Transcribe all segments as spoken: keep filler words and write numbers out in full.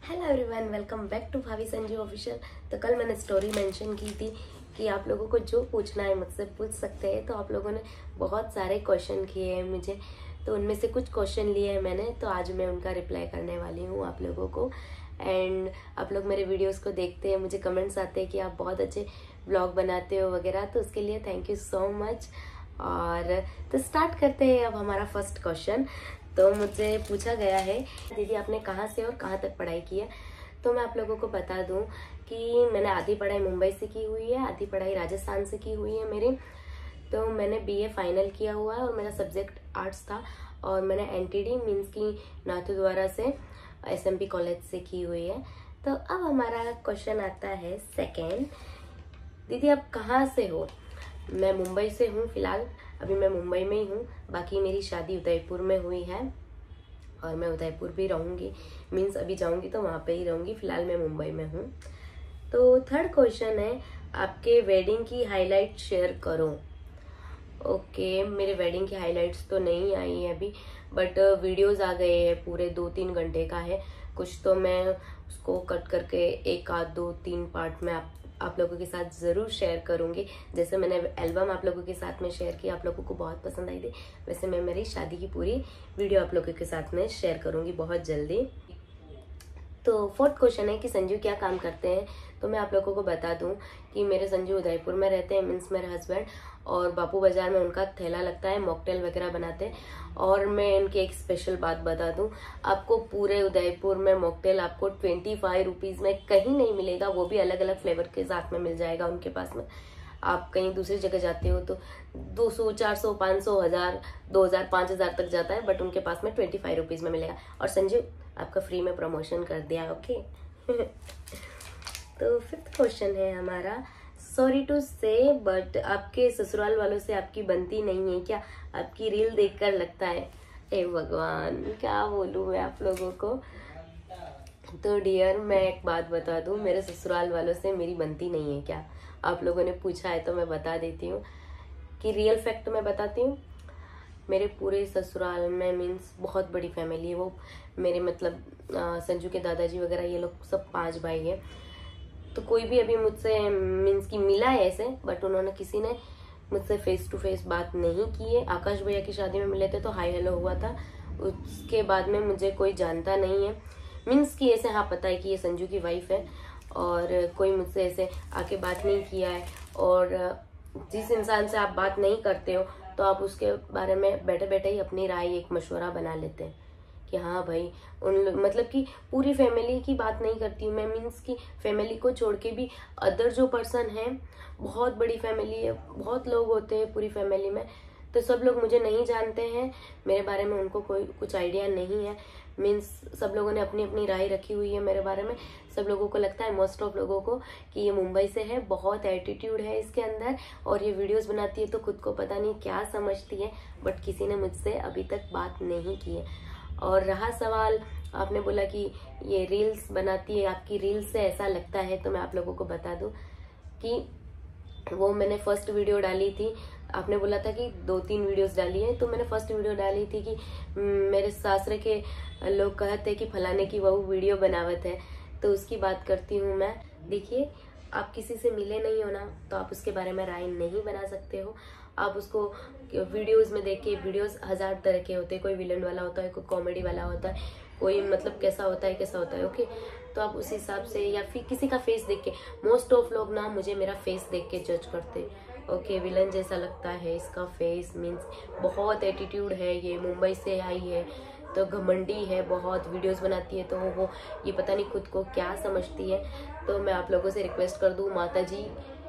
Hello everyone, welcome back to Bhabhi Sanju official. तो कल मैंने स्टोरी मेंशन की थी कि आप लोगों को जो पूछना है मुझसे पूछ सकते हैं। तो आप लोगों ने बहुत सारे क्वेश्चन किए हैं मुझे, तो उनमें से कुछ क्वेश्चन लिए हैं मैंने, तो आज मैं उनका रिप्लाई करने वाली हूँ आप लोगों को। एंड आप लोग मेरे वीडियोस को देखते हैं, मुझे कमेंट्स आते हैं कि आप बहुत अच्छे ब्लॉग बनाते हो वगैरह, तो उसके लिए थैंक यू सो मच। और तो स्टार्ट करते हैं अब हमारा फर्स्ट क्वेश्चन। तो मुझे पूछा गया है, दीदी आपने कहाँ से और कहाँ तक पढ़ाई की है। तो मैं आप लोगों को बता दूं कि मैंने आधी पढ़ाई मुंबई से की हुई है, आधी पढ़ाई राजस्थान से की हुई है मेरी। तो मैंने बीए फाइनल किया हुआ है और मेरा सब्जेक्ट आर्ट्स था, और मैंने एनटीडी मीन्स की नाथद्वारा से एसएमपी कॉलेज से की हुई है। तो अब हमारा क्वेश्चन आता है सेकेंड, दीदी आप कहाँ से हो। मैं मुंबई से हूँ, फिलहाल अभी मैं मुंबई में ही हूँ। बाकी मेरी शादी उदयपुर में हुई है और मैं उदयपुर भी रहूँगी, मीन्स अभी जाऊँगी तो वहाँ पे ही रहूँगी। फिलहाल मैं मुंबई में हूँ। तो थर्ड क्वेश्चन है, आपके वेडिंग की हाईलाइट शेयर करो। ओके, मेरे वेडिंग की हाईलाइट्स तो नहीं आई है अभी, बट वीडियोस आ गए हैं, पूरे दो तीन घंटे का है। कुछ तो मैं उसको कट करके एक आध दो तीन पार्ट में आप आप लोगों के साथ ज़रूर शेयर करूंगी। जैसे मैंने एल्बम आप लोगों के साथ में शेयर की, आप लोगों को बहुत पसंद आई थी, वैसे मैं मेरी शादी की पूरी वीडियो आप लोगों के साथ में शेयर करूंगी बहुत जल्दी। तो फोर्थ क्वेश्चन है कि संजू क्या काम करते हैं। तो मैं आप लोगों को बता दूं कि मेरे संजू उदयपुर में रहते हैं, मीन्स मेरे हस्बैंड, और बापू बाजार में उनका ठेला लगता है, मॉकटेल वगैरह बनाते हैं। और मैं इनकी एक स्पेशल बात बता दूं, आपको पूरे उदयपुर में मॉकटेल आपको ट्वेंटी फाइव रुपीज में कहीं नहीं मिलेगा, वो भी अलग अलग फ्लेवर के साथ में मिल जाएगा उनके पास में। आप कहीं दूसरी जगह जाते हो तो दो सौ चार सौ पाँच सौ हजार दो हजार पाँच हजार तक जाता है, बट उनके पास में ट्वेंटी फाइव रुपीज में मिलेगा। और संजू आपका फ्री में प्रमोशन कर दिया, ओके। तो फिफ्थ क्वेश्चन है हमारा, सॉरी टू से बट आपके ससुराल वालों से आपकी बनती नहीं है क्या। आपकी रील देखकर लगता है, ए भगवान क्या बोलूं मैं आप लोगों को। तो डियर मैं एक बात बता दूं, मेरे ससुराल वालों से मेरी बनती नहीं है क्या। आप लोगों ने पूछा है तो मैं बता देती हूँ कि रियल फैक्ट मैं बताती हूँ। मेरे पूरे ससुराल में मीन्स बहुत बड़ी फैमिली है वो, मेरे मतलब आ, संजू के दादाजी वगैरह ये लोग सब पांच भाई हैं। तो कोई भी अभी मुझसे मीन्स की मिला है ऐसे, बट उन्होंने किसी ने मुझसे फेस टू फेस बात नहीं की है। आकाश भैया की शादी में मिले थे तो हाई हेलो हुआ था, उसके बाद में मुझे कोई जानता नहीं है। मीन्स की ऐसे हाँ पता है कि ये संजू की वाइफ है, और कोई मुझसे ऐसे आके बात नहीं किया है। और जिस इंसान से आप बात नहीं करते हो तो आप उसके बारे में बैठे बैठे ही अपनी राय एक मशवरा बना लेते हैं कि हाँ भाई उन मतलब कि पूरी फैमिली की बात नहीं करती हूँ मैं, मीन्स की फैमिली को छोड़ के भी अदर जो पर्सन है, बहुत बड़ी फैमिली है, बहुत लोग होते हैं पूरी फैमिली में, तो सब लोग मुझे नहीं जानते हैं, मेरे बारे में उनको कोई कुछ आइडिया नहीं है। मीन्स सब लोगों ने अपनी अपनी राय रखी हुई है मेरे बारे में। सब लोगों को लगता है, मोस्ट ऑफ लोगों को, कि ये मुंबई से है, बहुत एटीट्यूड है इसके अंदर, और ये वीडियोस बनाती है तो खुद को पता नहीं क्या समझती है, बट किसी ने मुझसे अभी तक बात नहीं की है। और रहा सवाल, आपने बोला कि ये रील्स बनाती है, आपकी रील्स से ऐसा लगता है, तो मैं आप लोगों को बता दूं कि वो मैंने फर्स्ट वीडियो डाली थी। आपने बोला था कि दो तीन वीडियोस डाली है, तो मैंने फर्स्ट वीडियो डाली थी कि मेरे सासरे के लोग कहते हैं कि फलाने की बहू वीडियो बनावत है, तो उसकी बात करती हूँ मैं। देखिए, आप किसी से मिले नहीं हो ना, तो आप उसके बारे में राय नहीं बना सकते हो। आप उसको वीडियोस में देख के, वीडियोस हजार तरह के होते हैं, कोई विलन वाला होता है, कोई कॉमेडी वाला होता है, कोई मतलब कैसा होता है कैसा होता है, ओके। तो आप उस हिसाब से, या फिर किसी का फेस देख के, मोस्ट ऑफ लोग ना मुझे मेरा फेस देख के जज करते हैं, ओके विलन जैसा लगता है इसका फेस, मीन्स बहुत एटीट्यूड है, ये मुंबई से आई है तो घमंडी है, बहुत वीडियोस बनाती है, तो वो ये पता नहीं खुद को क्या समझती है। तो मैं आप लोगों से रिक्वेस्ट कर दूं, माता जी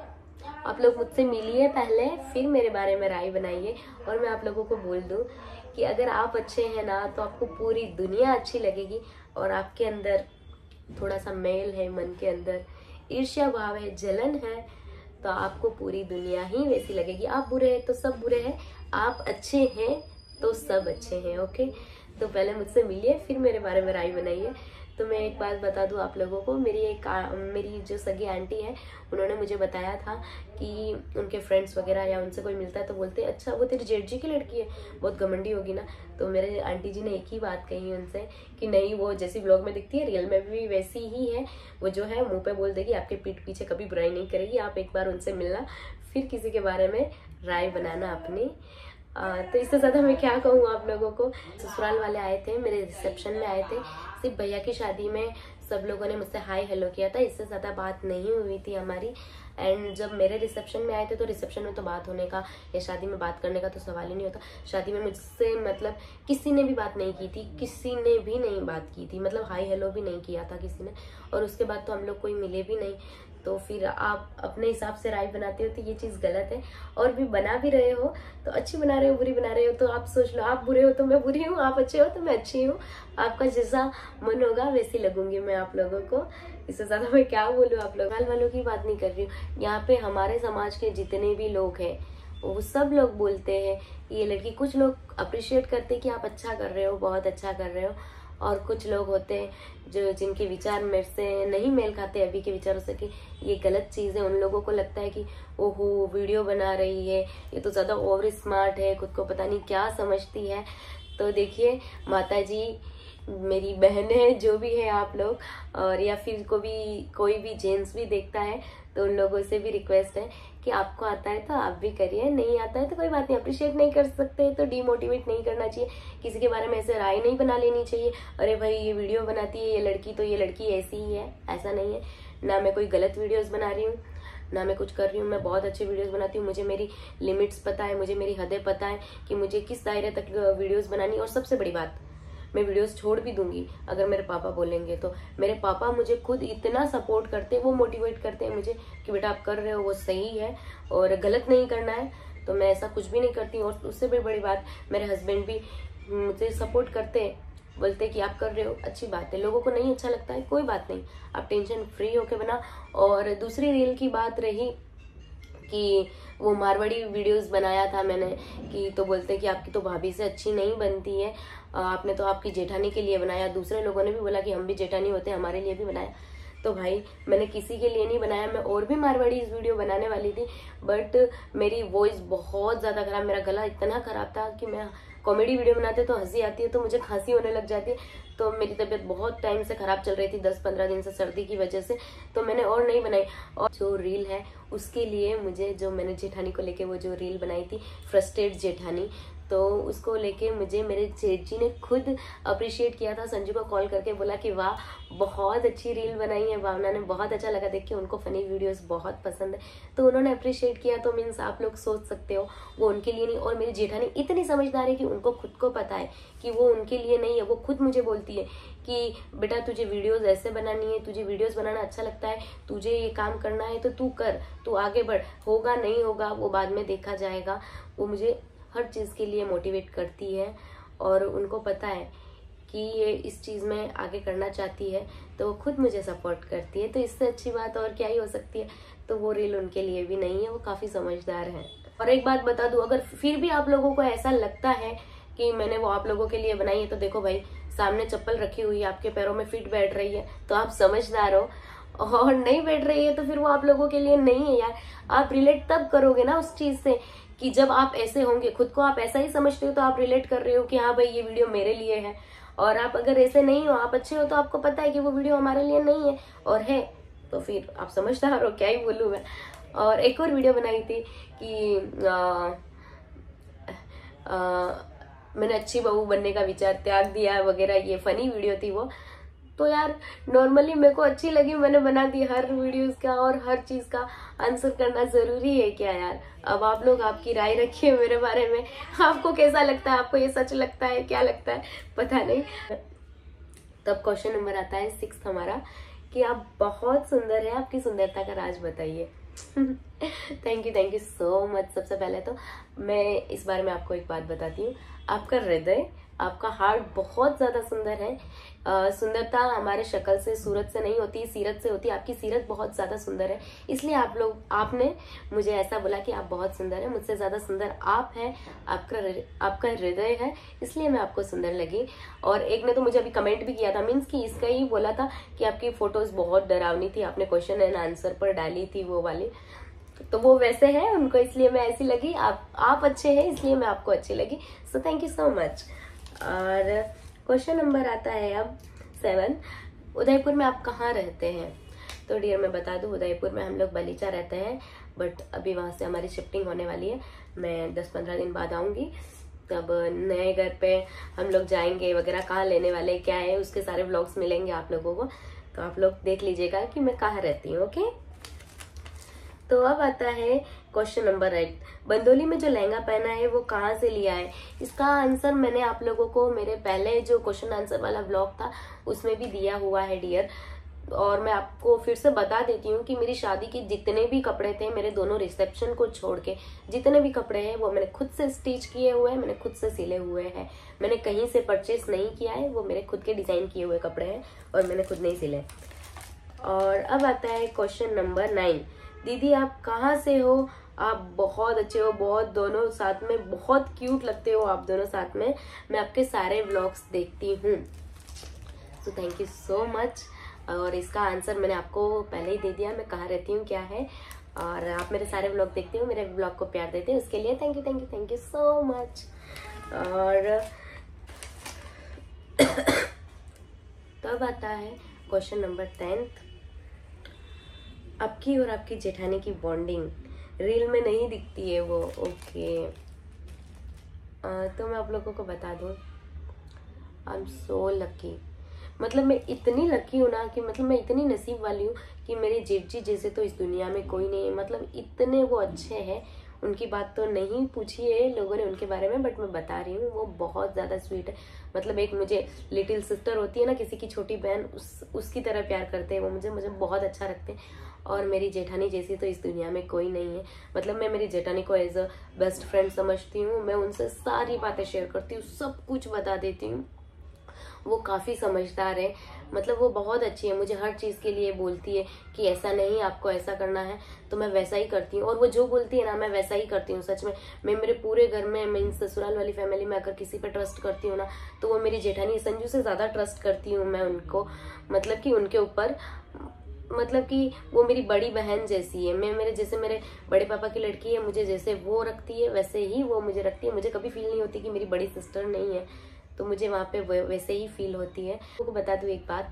आप लोग मुझसे मिलिए पहले, फिर मेरे बारे में राय बनाइए। और मैं आप लोगों को बोल दूं कि अगर आप अच्छे हैं ना, तो आपको पूरी दुनिया अच्छी लगेगी। और आपके अंदर थोड़ा सा मेल है, मन के अंदर ईर्ष्या भाव है, जलन है, तो आपको पूरी दुनिया ही वैसी लगेगी। आप बुरे हैं तो सब बुरे हैं, आप अच्छे हैं तो सब अच्छे हैं, ओके। तो पहले मुझसे मिलिए, फिर मेरे बारे में राय बनाइए। तो मैं एक बात बता दूं आप लोगों को, मेरी एक मेरी जो सगी आंटी है उन्होंने मुझे बताया था कि उनके फ्रेंड्स वगैरह या उनसे कोई मिलता है तो बोलते हैं अच्छा वो तेरी जेठ जी की लड़की है, बहुत घमंडी होगी ना। तो मेरे आंटी जी ने एक ही बात कही उनसे कि नहीं, वो जैसी ब्लॉग में दिखती है रियल में भी वैसी ही है। वो जो है मुंह पे बोल देगी, आपके पीठ पीछे कभी बुराई नहीं करेगी। आप एक बार उनसे मिलना, फिर किसी के बारे में राय बनाना अपनी। आ, तो इससे ज़्यादा मैं क्या कहूँ आप लोगों को। ससुराल वाले आए थे, मेरे रिसेप्शन में आए थे, सिर्फ भैया की शादी में सब लोगों ने मुझसे हाय हेलो किया था, इससे ज़्यादा बात नहीं हुई थी हमारी। एंड जब मेरे रिसेप्शन में आए थे तो रिसेप्शन में तो बात होने का या शादी में बात करने का तो सवाल ही नहीं होता। शादी में मुझसे मतलब किसी ने भी बात नहीं की थी, किसी ने भी नहीं बात की थी, मतलब हाय हेलो भी नहीं किया था किसी ने। और उसके बाद तो हम लोग कोई मिले भी नहीं। तो फिर आप अपने हिसाब से राय बनाते हो तो ये चीज़ गलत है। और भी बना भी रहे हो तो अच्छी बना रहे हो, बुरी बना रहे हो तो आप सोच लो, आप बुरे हो तो मैं बुरी हूँ, आप अच्छे हो तो मैं अच्छी हूँ। आपका जैसा मन होगा वैसी लगूंगी मैं आप लोगों को। इससे ज़्यादा मैं क्या बोलूँ आप लोग। हाल वालों की बात नहीं कर रही हूँ, यहाँ पे हमारे समाज के जितने भी लोग हैं वो सब लोग बोलते हैं ये लड़की, कुछ लोग अप्रिशिएट करते हैं कि आप अच्छा कर रहे हो, बहुत अच्छा कर रहे हो। और कुछ लोग होते हैं जो जिनके विचार मेरे से नहीं मेल खाते अभी के विचारों से कि ये गलत चीज़ है। उन लोगों को लगता है कि ओहो वीडियो बना रही है, ये तो ज़्यादा ओवर स्मार्ट है, खुद को पता नहीं क्या समझती है। तो देखिए माता जी, मेरी बहन है, जो भी है आप लोग, और या फिर को भी कोई भी जेंट्स भी देखता है तो उन लोगों से भी रिक्वेस्ट है कि आपको आता है तो आप भी करिए, नहीं आता है तो कोई बात नहीं। अप्रिशिएट नहीं कर सकते तो डीमोटिवेट नहीं करना चाहिए, किसी के बारे में ऐसे राय नहीं बना लेनी चाहिए। अरे भाई ये वीडियो बनाती है ये लड़की तो ये लड़की ऐसी ही है, ऐसा नहीं है। ना मैं कोई गलत वीडियोस बना रही हूँ, ना मैं कुछ कर रही हूँ, मैं बहुत अच्छे वीडियोस बनाती हूँ। मुझे मेरी लिमिट्स पता है, मुझे मेरी हदें पता है कि मुझे किस दायरे तक वीडियोस बनानी। और सबसे बड़ी बात, मैं वीडियोस छोड़ भी दूंगी अगर मेरे पापा बोलेंगे तो। मेरे पापा मुझे खुद इतना सपोर्ट करते हैं, वो मोटिवेट करते हैं मुझे कि बेटा आप कर रहे हो वो सही है और गलत नहीं करना है। तो मैं ऐसा कुछ भी नहीं करती। और उससे भी बड़ी बात, मेरे हस्बैंड भी मुझे सपोर्ट करते हैं, बोलते हैं कि आप कर रहे हो अच्छी बात है। लोगों को नहीं अच्छा लगता है कोई बात नहीं, आप टेंशन फ्री होके बना। और दूसरी रील की बात रही कि वो मारवाड़ी वीडियोस बनाया था मैंने कि तो बोलते कि आपकी तो भाभी से अच्छी नहीं बनती है, आपने तो आपकी जेठानी के लिए बनाया। दूसरे लोगों ने भी बोला कि हम भी जेठानी होते हैं, हमारे लिए भी बनाया। तो भाई मैंने किसी के लिए नहीं बनाया, मैं और भी मारवाड़ी इस वीडियो बनाने वाली थी, बट मेरी वॉइस बहुत ज़्यादा खराब, मेरा गला इतना खराब था कि मैं कॉमेडी वीडियो बनाते तो हंसी आती है तो मुझे खांसी होने लग जाती है। तो मेरी तबीयत बहुत टाइम से खराब चल रही थी, दस पंद्रह दिन से सर्दी की वजह से, तो मैंने और नहीं बनाई। और जो रील है उसके लिए मुझे, जो मैंने जेठानी को लेके वो जो रील बनाई थी फ्रस्ट्रेट जेठानी, तो उसको लेके मुझे मेरे जेठ जी ने खुद अप्रिशिएट किया था। संजू को कॉल करके बोला कि वाह बहुत अच्छी रील बनाई है भावना ने, बहुत अच्छा लगा देख के, उनको फनी वीडियोस बहुत पसंद है। तो उन्होंने अप्रिशिएट किया। तो मीन्स आप लोग सोच सकते हो वो उनके लिए नहीं। और मेरी जेठानी इतनी समझदार है कि उनको खुद को पता है कि वो उनके लिए नहीं है। वो खुद मुझे बोलती है कि बेटा तुझे वीडियोस ऐसे बनानी है, तुझे वीडियोस बनाना अच्छा लगता है, तुझे ये काम करना है तो तू कर, तू आगे बढ़, होगा नहीं होगा वो बाद में देखा जाएगा। वो मुझे हर चीज़ के लिए मोटिवेट करती है और उनको पता है कि ये इस चीज़ में आगे करना चाहती है तो वो खुद मुझे सपोर्ट करती है। तो इससे अच्छी बात और क्या ही हो सकती है। तो वो रील उनके लिए भी नहीं है, वो काफ़ी समझदार है। और एक बात बता दूं, अगर फिर भी आप लोगों को ऐसा लगता है कि मैंने वो आप लोगों के लिए बनाई है, तो देखो भाई सामने चप्पल रखी हुई है, आपके पैरों में फिट बैठ रही है तो आप समझदार हो, और नहीं बैठ रही है तो फिर वो आप लोगों के लिए नहीं है यार। आप रिलेट तब करोगे ना उस चीज़ से कि जब आप ऐसे होंगे, खुद को आप ऐसा ही समझते हो तो आप रिलेट कर रहे हो कि हाँ भाई ये वीडियो मेरे लिए है। और आप अगर ऐसे नहीं हो, आप अच्छे हो, तो आपको पता है कि वो वीडियो हमारे लिए नहीं है और है, तो फिर आप समझदार हो, क्या ही बोलूँ मैं। और एक और वीडियो बनाई थी कि आ, आ, मैंने अच्छी बहू बनने का विचार त्याग दिया वगैरह, ये फनी वीडियो थी वो। तो यार नॉर्मली मेरे को अच्छी लगी, मैंने बना दी। हर वीडियोस का और हर चीज़ का आंसर करना ज़रूरी है क्या यार? अब आप लोग आपकी राय रखिए मेरे बारे में, आपको कैसा लगता है, आपको ये सच लगता है, क्या लगता है पता नहीं। तब क्वेश्चन नंबर आता है सिक्स हमारा कि आप बहुत सुंदर है, आपकी सुंदरता का राज बताइए। Thank you thank you so much. सबसे पहले तो मैं इस बारे में आपको एक बात बताती हूँ, आपका हृदय आपका हार्ट बहुत ज़्यादा सुंदर है। आ, सुंदरता हमारे शक्ल से, सूरत से नहीं होती, सीरत से होती है। आपकी सीरत बहुत ज़्यादा सुंदर है, इसलिए आप लोग आपने मुझे ऐसा बोला कि आप बहुत सुंदर है। मुझसे ज़्यादा सुंदर आप हैं, आपका आपका हृदय है, इसलिए मैं आपको सुंदर लगी। और एक ने तो मुझे अभी कमेंट भी किया था, मीन्स कि इसका ही बोला था कि आपकी फोटोज बहुत डरावनी थी, आपने क्वेश्चन एंड आंसर पर डाली थी वो वाली, तो वो वैसे है उनको, इसलिए मैं ऐसी लगी। आप आप अच्छे हैं इसलिए मैं आपको अच्छी लगी। So thank you so much. और क्वेश्चन नंबर आता है अब सेवन, उदयपुर में आप कहाँ रहते हैं? तो डियर मैं बता दूं, उदयपुर में हम लोग बलीचा रहते हैं, बट अभी वहाँ से हमारी शिफ्टिंग होने वाली है। मैं दस पंद्रह दिन बाद आऊँगी, तब नए घर पे हम लोग जाएंगे वगैरह, कहाँ लेने वाले क्या है उसके सारे व्लॉग्स मिलेंगे आप लोगों को, तो आप लोग देख लीजिएगा कि मैं कहाँ रहती हूँ। ओके, तो अब आता है क्वेश्चन नंबर एट, बंदोली में जो लहंगा पहना है वो कहाँ से लिया है? इसका आंसर मैंने आप लोगों को मेरे पहले जो क्वेश्चन आंसर वाला ब्लॉग था उसमें भी दिया हुआ है डियर, और मैं आपको फिर से बता देती हूँ कि मेरी शादी के जितने भी कपड़े थे, मेरे दोनों रिसेप्शन को छोड़ के जितने भी कपड़े हैं वो मैंने खुद से स्टिच किए हुए हैं, मैंने खुद से सिले हुए हैं, मैंने कहीं से परचेस नहीं किया है, वो मेरे खुद के डिजाइन किए हुए कपड़े हैं और मैंने खुद नहीं सिले। और अब आता है क्वेश्चन नंबर नाइन, दीदी आप कहाँ से हो? आप बहुत अच्छे हो, बहुत, दोनों साथ में बहुत क्यूट लगते हो आप दोनों साथ में, मैं आपके सारे व्लॉग्स देखती हूँ, तो थैंक यू सो मच। और इसका आंसर मैंने आपको पहले ही दे दिया, मैं कहाँ रहती हूँ क्या है, और आप मेरे सारे व्लॉग देखते हो, मेरे व्लॉग को प्यार देते हो, उसके लिए thank you thank you thank you so much. और तो अब आता है क्वेश्चन नंबर टेंथ, आपकी और आपकी जेठानी की बॉन्डिंग रील में नहीं दिखती है वो। ओके, आ, तो मैं आप लोगों को बता दूं, आई एम सो लकी, मतलब मैं इतनी लकी हूँ ना कि मतलब मैं इतनी नसीब वाली हूँ कि मेरे जेठ जी जैसे तो इस दुनिया में कोई नहीं है। मतलब इतने वो अच्छे हैं, उनकी बात तो नहीं पूछी है लोगों ने उनके बारे में, बट मैं बता रही हूँ वो बहुत ज़्यादा स्वीट है। मतलब एक मुझे लिटिल सिस्टर होती है ना, किसी की छोटी बहन, उस उसकी तरह प्यार करते हैं वो मुझे मुझे बहुत अच्छा रखते हैं। और मेरी जेठानी जैसी तो इस दुनिया में कोई नहीं है। मतलब मैं मेरी जेठानी को एज अ बेस्ट फ्रेंड समझती हूँ, मैं उनसे सारी बातें शेयर करती हूँ, सब कुछ बता देती हूँ। वो काफ़ी समझदार है, मतलब वो बहुत अच्छी है, मुझे हर चीज़ के लिए बोलती है कि ऐसा नहीं आपको ऐसा करना है, तो मैं वैसा ही करती हूँ। और वो जो बोलती है ना मैं वैसा ही करती हूँ। सच में मैं मेरे पूरे घर में, मैं ससुराल वाली फैमिली में अगर किसी पे ट्रस्ट करती हूँ ना, तो वो मेरी जेठानी संजू से ज़्यादा ट्रस्ट करती हूँ मैं उनको, मतलब कि उनके ऊपर, मतलब कि वो मेरी बड़ी बहन जैसी है। मैं मेरे जैसे मेरे बड़े पापा की लड़की है, मुझे जैसे वो रखती है वैसे ही वो मुझे रखती है। मुझे कभी फील नहीं होती कि मेरी बड़ी सिस्टर नहीं है, तो मुझे वहाँ पे वैसे ही फील होती है। आपको बता दूँ एक बात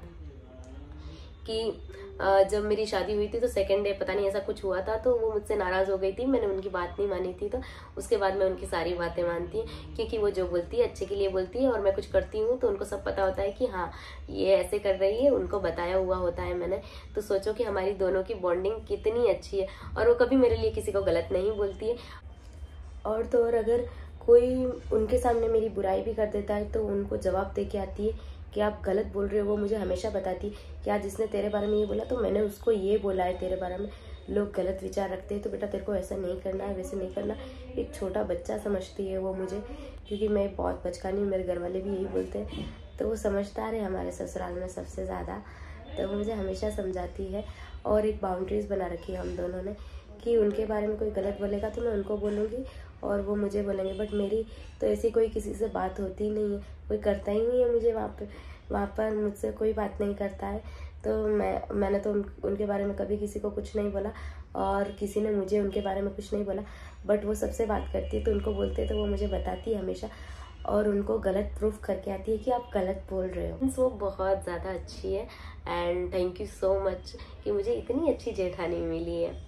कि जब मेरी शादी हुई थी तो सेकेंड डे पता नहीं ऐसा कुछ हुआ था, तो वो मुझसे नाराज़ हो गई थी, मैंने उनकी बात नहीं मानी थी। तो उसके बाद मैं उनकी सारी बातें मानती हूँ, क्योंकि वो जो बोलती है अच्छे के लिए बोलती है, और मैं कुछ करती हूँ तो उनको सब पता होता है कि हाँ ये ऐसे कर रही है, उनको बताया हुआ होता है मैंने। तो सोचो कि हमारी दोनों की बॉन्डिंग कितनी अच्छी है, और वो कभी मेरे लिए किसी को गलत नहीं बोलती है। और तो और अगर कोई उनके सामने मेरी बुराई भी कर देता है तो उनको जवाब दे के आती है कि आप गलत बोल रहे हो। वो मुझे हमेशा बताती कि आज जिसने तेरे बारे में ये बोला तो मैंने उसको ये बोला है तेरे बारे में, लोग गलत विचार रखते हैं तो बेटा तेरे को ऐसा नहीं करना है, वैसे नहीं करना। एक छोटा बच्चा समझती है वो मुझे, क्योंकि मैं बहुत बचकानी हूँ, मेरे घर वाले भी यही बोलते हैं। तो वो समझदार है हमारे ससुराल में सबसे ज़्यादा, तो वो मुझे हमेशा समझाती है। और एक बाउंड्रीज बना रखी है हम दोनों ने कि उनके बारे में कोई गलत बोलेगा तो मैं उनको बोलूँगी और वो मुझे बोलेंगे, बट मेरी तो ऐसी कोई किसी से बात होती नहीं है, कोई करता ही नहीं है मुझे वहाँ पे वहाँ पर मुझसे कोई बात नहीं करता है। तो मैं मैंने तो उन, उनके बारे में कभी किसी को कुछ नहीं बोला, और किसी ने मुझे उनके बारे में कुछ नहीं बोला, बट वो सबसे बात करती है तो उनको बोलते हैं तो वो मुझे बताती है हमेशा, और उनको गलत प्रूफ करके आती है कि आप गलत बोल रहे हो। वो बहुत ज़्यादा अच्छी है, and thank you so much कि मुझे इतनी अच्छी जेठानी मिली है।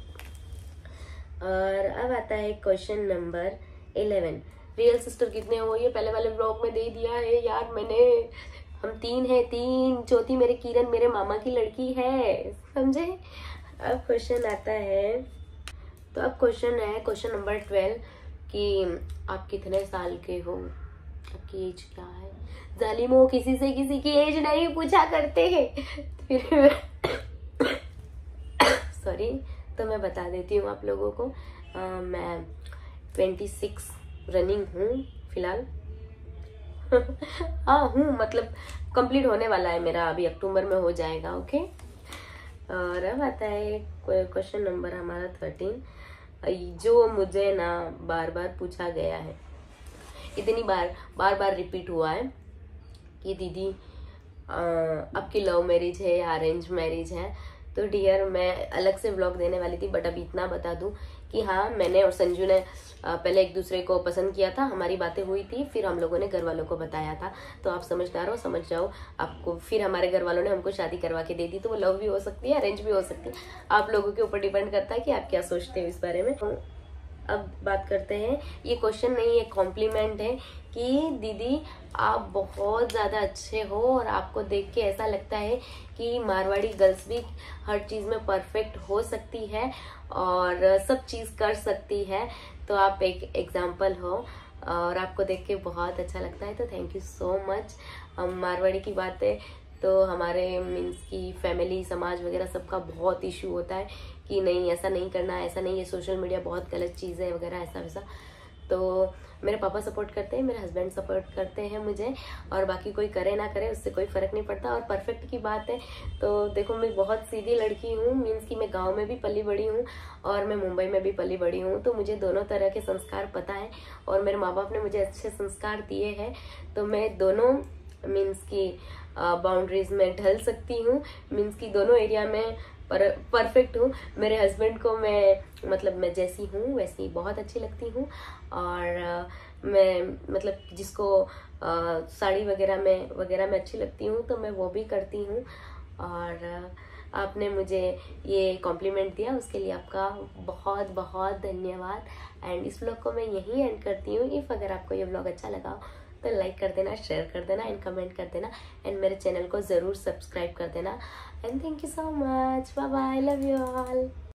और अब आता है question number eleven, real sister कितने हो? ये पहले वाले ब्लॉग में दे दिया है यार मैंने, हम तीन हैं, तीन, चौथी मेरे किरण मेरे मामा की लड़की है, समझे। अब क्वेश्चन आता है, तो अब क्वेश्चन है क्वेश्चन नंबर ट्वेल्व कि आप कितने साल के हो, आपकी एज क्या है? जालिमो, किसी से किसी की एज नहीं पूछा करते हैं। फिर सॉरी, तो मैं बता देती हूँ आप लोगों को, आ, मैं ट्वेंटी सिक्स रनिंग हूँ फिलहाल। हाँ हूँ, मतलब कंप्लीट होने वाला है मेरा, अभी अक्टूबर में हो जाएगा। ओके, और अब आता है क्वेश्चन नंबर हमारा थर्टीन, जो मुझे ना बार बार पूछा गया है, इतनी बार बार बार रिपीट हुआ है कि दीदी आ, आपकी लव मैरिज है या अरेंज मैरिज है। तो डियर, मैं अलग से व्लॉग देने वाली थी, बट अभी इतना बता दूं कि हाँ, मैंने और संजू ने पहले एक दूसरे को पसंद किया था, हमारी बातें हुई थी, फिर हम लोगों ने घर वालों को बताया था। तो आप समझदार हो, समझ जाओ आपको। फिर हमारे घर वालों ने हमको शादी करवा के दे दी। तो वो लव भी हो सकती है, अरेंज भी हो सकती है, आप लोगों के ऊपर डिपेंड करता है कि आप क्या सोचते हो इस बारे में। अब बात करते हैं, ये क्वेश्चन नहीं, ये कॉम्प्लीमेंट है कि दीदी आप बहुत ज़्यादा अच्छे हो और आपको देख के ऐसा लगता है कि मारवाड़ी गर्ल्स भी हर चीज़ में परफेक्ट हो सकती है और सब चीज़ कर सकती है। तो आप एक एग्जाम्पल हो और आपको देख के बहुत अच्छा लगता है। तो थैंक यू सो मच। हम मारवाड़ी की बात है तो हमारे मीन्स की फैमिली, समाज वगैरह सबका बहुत इशू होता है कि नहीं ऐसा नहीं करना, ऐसा नहीं, ये सोशल मीडिया बहुत गलत चीज़ है वगैरह ऐसा वैसा। तो मेरे पापा सपोर्ट करते हैं, मेरे हस्बैंड सपोर्ट करते हैं मुझे, और बाकी कोई करे ना करे उससे कोई फ़र्क नहीं पड़ता। और परफेक्ट की बात है तो देखो, मैं बहुत सीधी लड़की हूँ, मीन्स कि मैं गांव में भी पली बड़ी हूँ और मैं मुंबई में भी पली बड़ी हूँ। तो मुझे दोनों तरह के संस्कार पता है और मेरे माँ बाप ने मुझे अच्छे संस्कार दिए हैं। तो मैं दोनों मीन्स की बाउंड्रीज में ढल सकती हूँ, मीन्स की दोनों एरिया में पर परफेक्ट हूँ। मेरे हस्बैंड को मैं मतलब मैं जैसी हूँ वैसी बहुत अच्छी लगती हूँ। और आ, मैं मतलब जिसको आ, साड़ी वगैरह में वगैरह में अच्छी लगती हूँ तो मैं वो भी करती हूँ। और आ, आपने मुझे ये कॉम्प्लीमेंट दिया उसके लिए आपका बहुत बहुत धन्यवाद। एंड इस व्लॉग को मैं यहीं एंड करती हूँ। इफ़ अगर आपको ये व्लॉग अच्छा लगा तो लाइक कर देना, शेयर कर देना एंड कमेंट कर देना एंड मेरे चैनल को ज़रूर सब्सक्राइब कर देना। And thank you so much, bye bye, love you all.